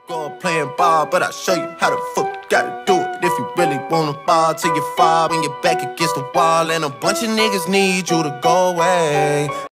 Go up playing ball, but I'll show you how the fuck you gotta do it. If you really wanna ball till you fall when you're back against the wall, and a bunch of niggas need you to go away.